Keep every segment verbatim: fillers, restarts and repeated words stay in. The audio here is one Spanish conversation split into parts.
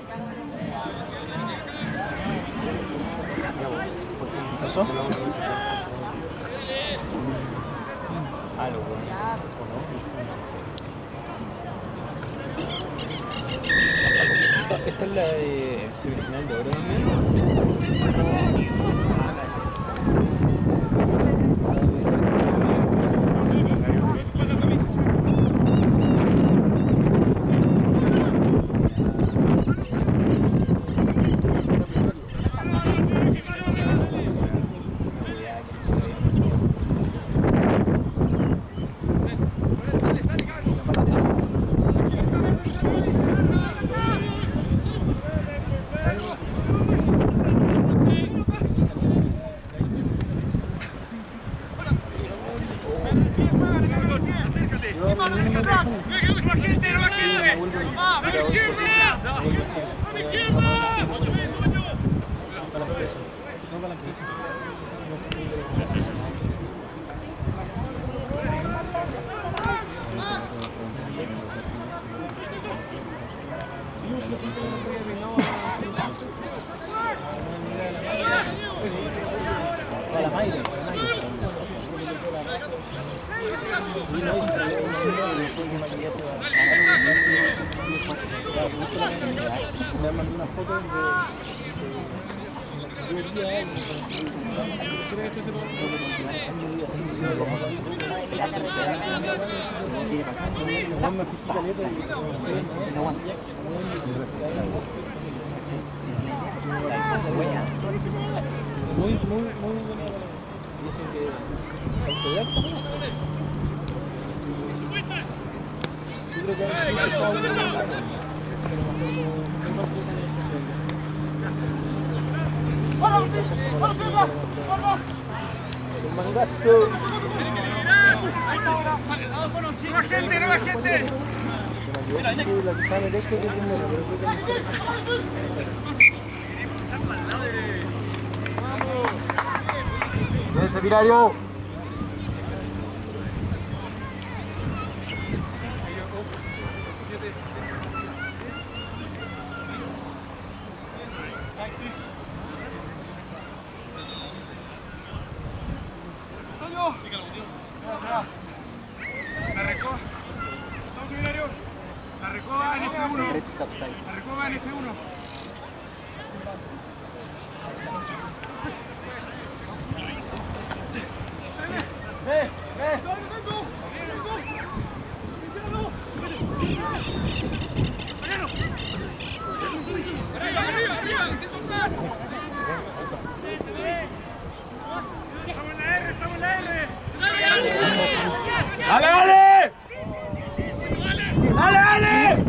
¿Pasó? Ah, lo bueno. Esta es la de semifinal de oro también. Me mandó una foto de muy, muy, muy buena. Dicen que es autodidacta. Yo creo que eso está muy bien. ¡Nueva gente, nueva gente! ¡Bien, seminario! La recoba. ¿Estamos seminario? La recoba en F uno. La recoba en F uno. ¡Eh! ¡Eh! ¡Arriba, arriba, arriba! ¡Sin soltar! ¡Estamos en la R! ¡Estamos en la R! ¡Dale, dale! ¡Dale, dale!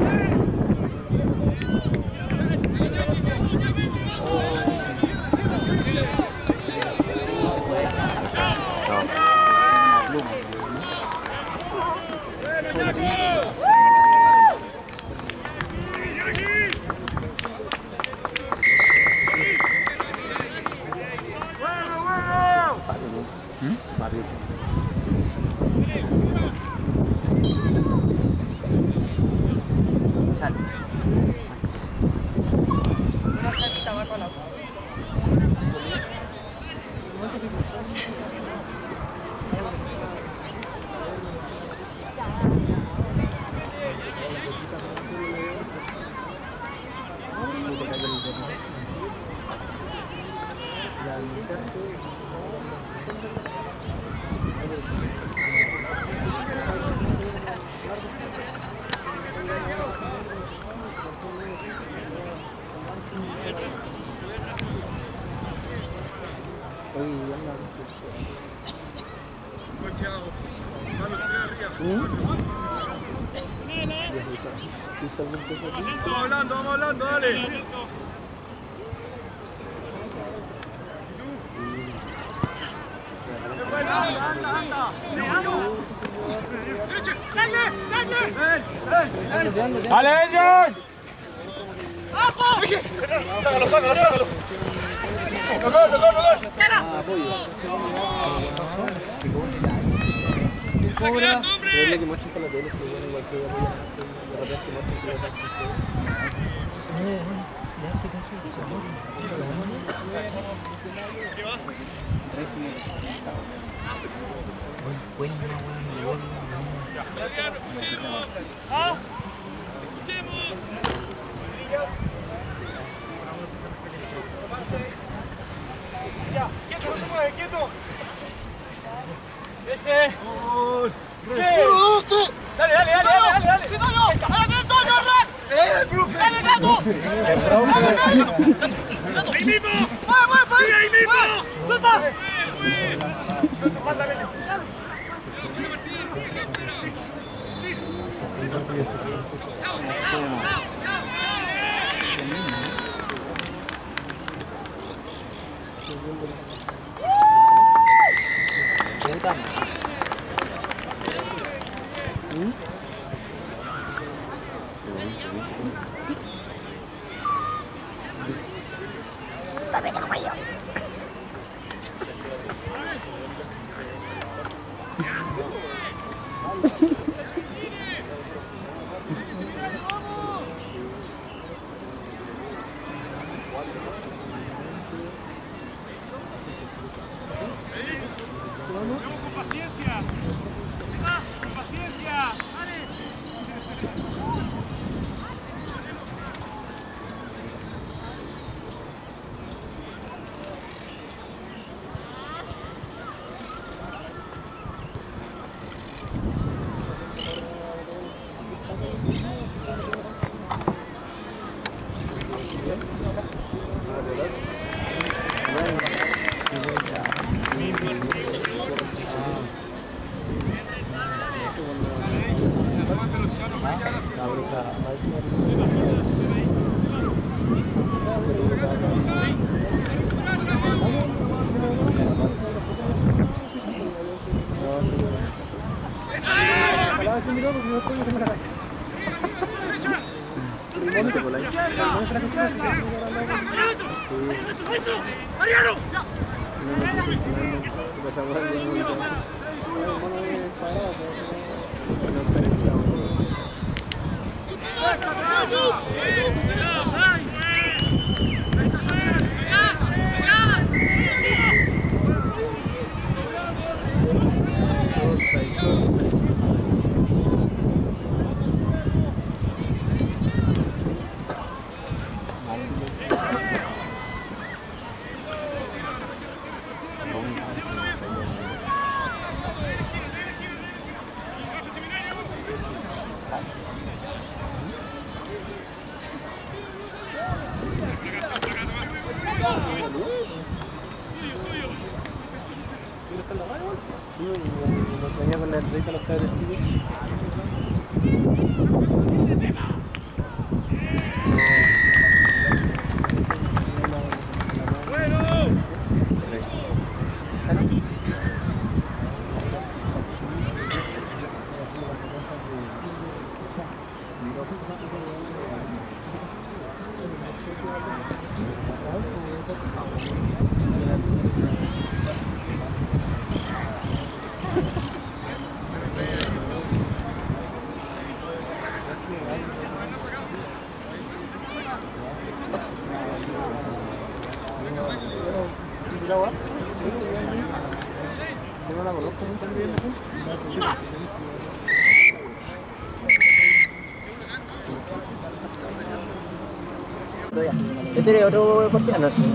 Vamos hablando, vamos hablando, dale. ¡Dale, ellos! ¡Abajo! ¡Sácalo, sácalo, sácalo! ¡No gol, no gol, no gol! Cobra, pero es lo que muestran con la tele, se igual que de repente muestran que la Buena, weón. Escuchemos. ¿Ah? Escuchemos. Ya, quieto, no se mueve, quieto. Ese. Sí. Dale, dale, dale, dale, dale. ¡Sí, Toño! ¡Dale, Toño, Red! ¡Eh, profe! ¡Dale, Gato! ¡Dale, Gato! ¡Ahí mismo! ¡Mueve, mueve, Fabi! ¡Sí, ahí mismo! ¡Suelta! ¡Chao, chao, chao, chao! Con paciencia. Con paciencia. ¡Mariano! Sí, lo tenía con la entrevista a los cabros chicos. ¿Este era otro partido? No, sí.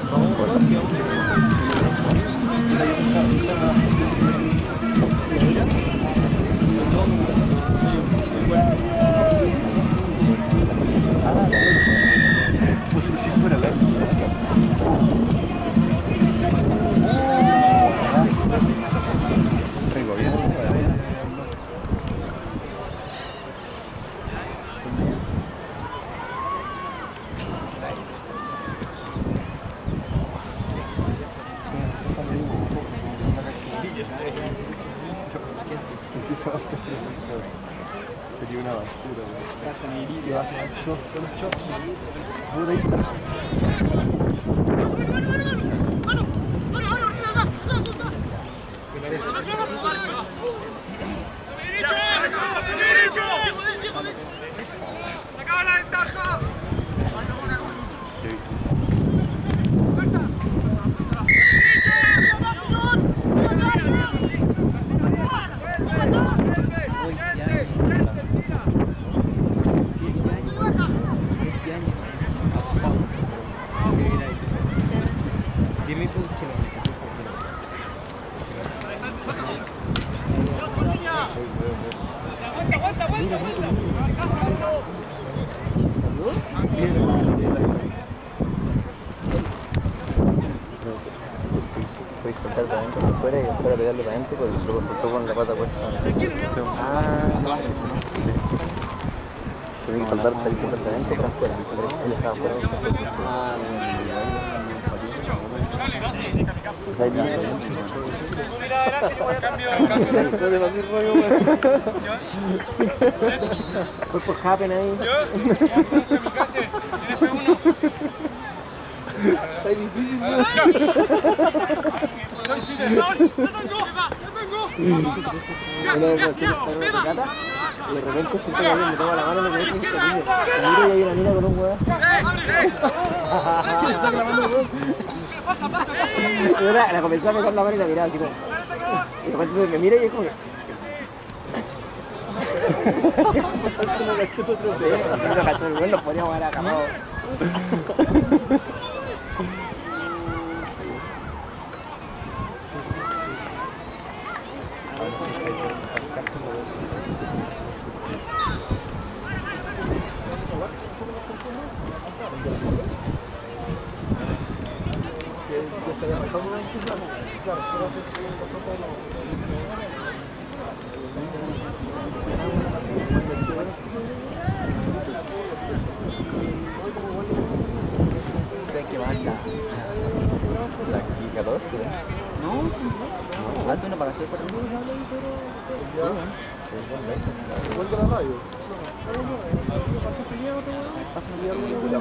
Sería una basura, güey. Vas a venir y vas a hacer con los chops. Puta, ahí está. ¡Sacaba la ventaja! echar de adentro para afuera y después a pegarle para adentro, porque luego soltó con la pata puesta. Ah, no va a ser. Tiene que saltar para irse para adentro para afuera. Él estaba afuera. Ah, Pues ahí viene. Mira adelante, voy a cambio, cambio. no te pasé el rollo, weón. Cuerpo happen ahí. Yo, ya, kamikaze, en F uno. Está difícil, weón. Una vez pasé por una regata y de repente siento que alguien me toma la mano y me dice que niño. Y miro y hay una mina con un weón. ¿Quién le saca la mano, weón? Pasa, pasa, pasa. Y ahora la comencé a meter la mano y la miraba así como. Y de repente me mira y es como que. Como cachó otro se así lo cachó el weón, lo podríamos haber acabado. ¿Crees que va a la catorce? No, sí, no. Ah, tú no pagaste por el video. Vuelve a la radio. Pásame el video.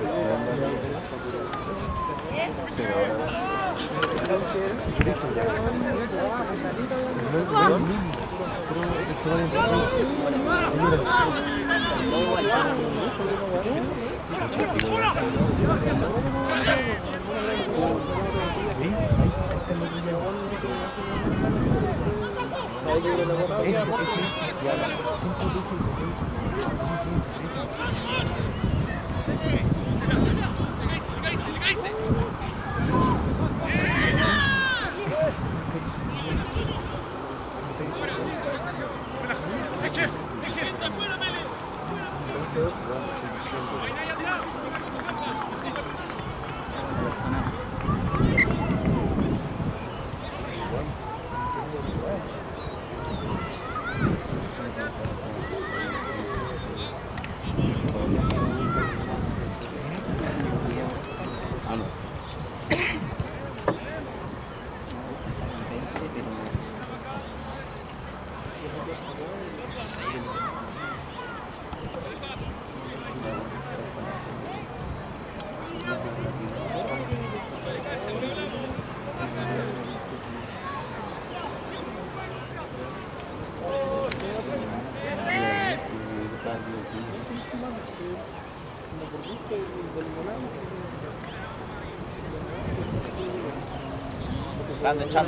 Grande, Chalo.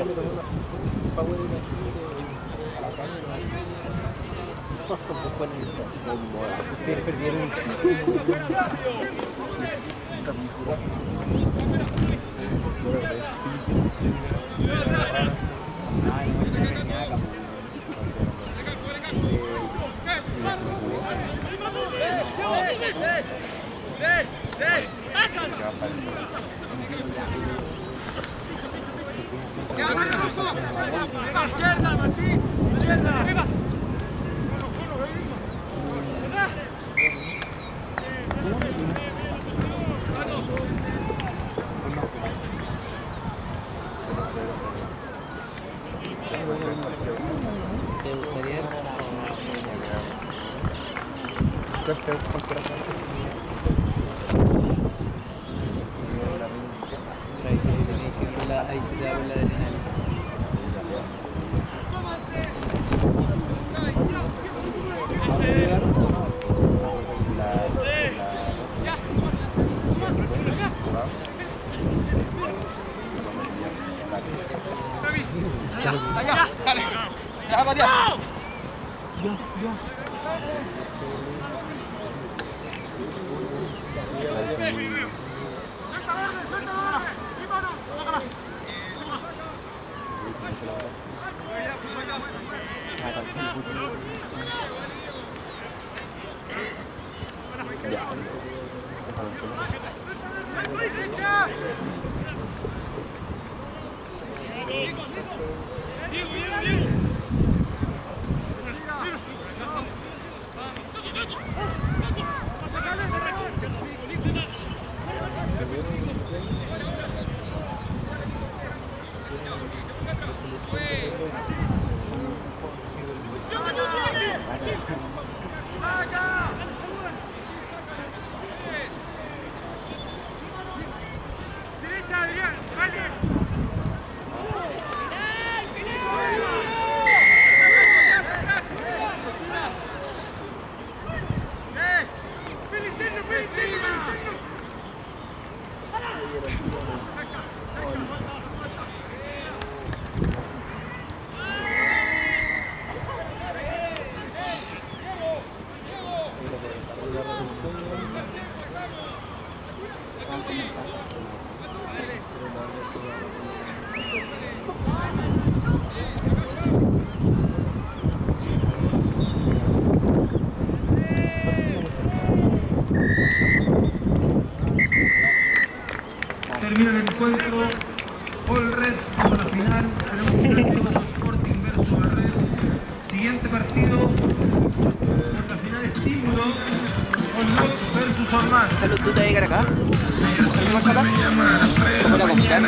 Ustedes perdieron el Izquierda, Martín. Izquierda. Arriba. ¿Te gustaría? Ahí sí tenéis que ver la, ahí sí te da la adrenalina. Allá, dale. Ya, Matías. Ya. Termina el encuentro, All Red por la final, tenemos un partido Sporting versus la Red. Siguiente partido, por la final Estímulo, All Box versus Orman. Salud, ¿tú te vas a llegar acá? ¿Cómo la comprar?